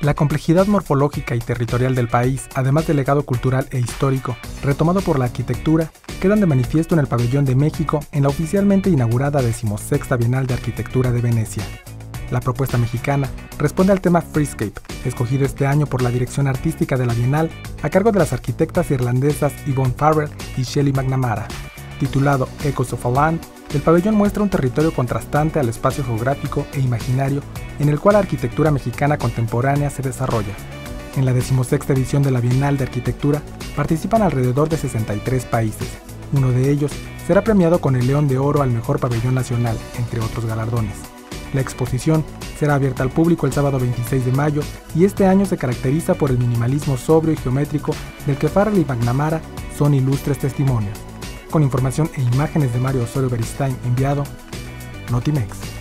La complejidad morfológica y territorial del país, además del legado cultural e histórico, retomado por la arquitectura, quedan de manifiesto en el Pabellón de México en la oficialmente inaugurada 16ª Bienal de Arquitectura de Venecia. La propuesta mexicana responde al tema Freescape, escogido este año por la dirección artística de la Bienal a cargo de las arquitectas irlandesas Yvonne Farrell y Shelley McNamara. Titulado Echoes of a Land, el pabellón muestra un territorio contrastante al espacio geográfico e imaginario en el cual la arquitectura mexicana contemporánea se desarrolla. En la 16ª edición de la Bienal de Arquitectura participan alrededor de 63 países. Uno de ellos será premiado con el León de Oro al mejor pabellón nacional, entre otros galardones. La exposición será abierta al público el sábado 26 de mayo y este año se caracteriza por el minimalismo sobrio y geométrico del que Farrell y McNamara son ilustres testimonios. Con información e imágenes de Mario Osorio Beristain enviado, Notimex.